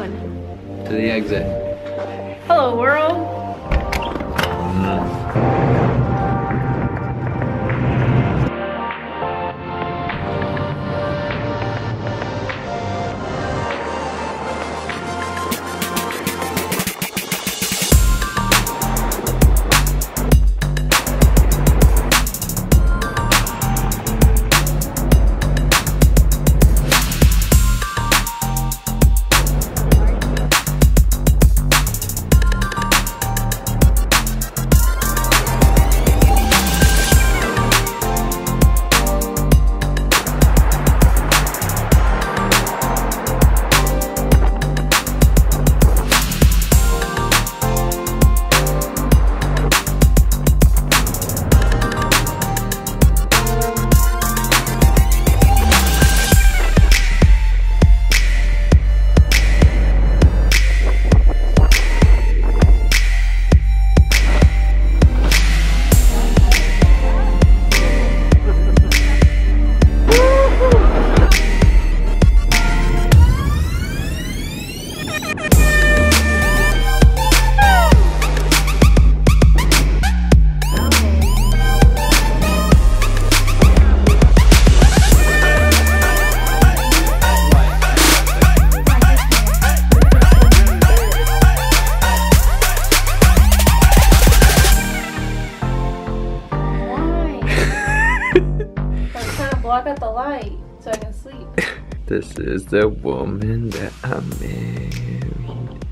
going? To the exit. Hello, world. Block out the light so I can sleep. This is the woman that I married.